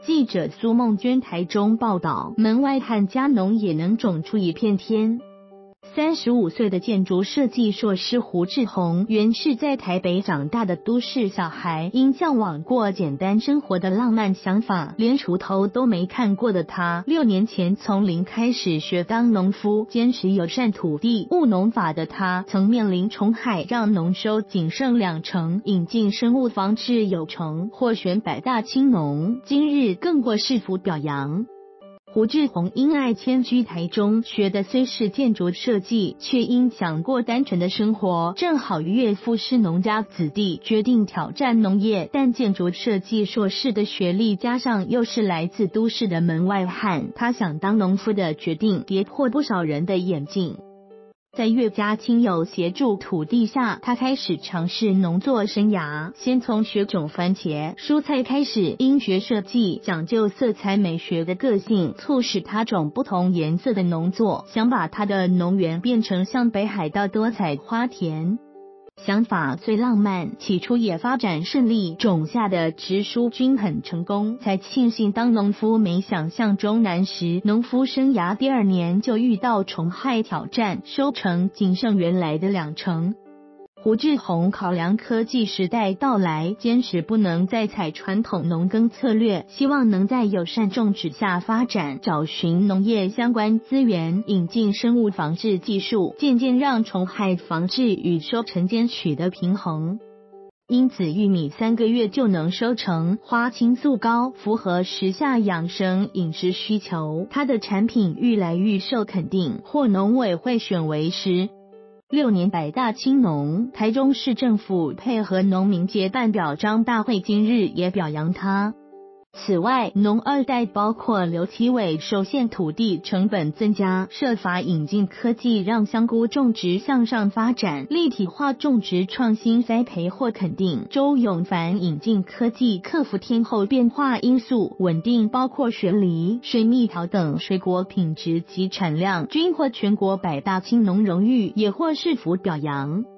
记者苏梦娟台中报道，门外汉家农也能种出一片天。35岁的建筑设计硕士胡志宏，原是在台北长大的都市小孩，因向往过简单生活的浪漫想法，连锄头都没看过的他，6年前从零开始学当农夫，坚持友善土地务农法的他，曾面临虫害让农收仅剩20%，引进生物防治有成，获选百大青农，今日更获市府表扬。胡志宏因爱迁居台中，学的虽是建筑设计，却因想过单纯的生活，正好岳父是农家子弟，决定挑战农业。但建筑设计硕士的学历加上又是来自都市的门外汉，他想当农夫的决定跌破不少人的眼镜。在岳家亲友协助土地下，他开始尝试农作生涯，先从学种番茄、蔬菜开始，因学设计讲究色彩美学的个性，促使他种不同颜色的农作，想把他的农园变成像北海道多彩花田。想法最浪漫，起初也发展顺利，种下的植蔬均很成功，才庆幸当农夫没想象中难时。农夫生涯第2年就遇到虫害挑战，收成仅剩原来的20%。胡志宏考量科技时代到来，坚持不能再采传统农耕策略，希望能在友善种植下发展，找寻农业相关资源，引进生物防治技术，渐渐让虫害防治与收成间取得平衡。因此玉米3个月就能收成，花青素高，符合时下养生饮食需求。它的产品愈来愈受肯定，获农委会选为6年百大青农，台中市政府配合农民节办表彰大会，今日也表扬他。此外，农2代包括刘其伟首限土地成本增加，设法引进科技让香菇种植向上发展，立体化种植创新栽培获肯定。周永凡引进科技克服天候变化因素，稳定包括雪梨、水蜜桃等水果品质及产量，均获全国百大青农荣誉，也获市府表扬。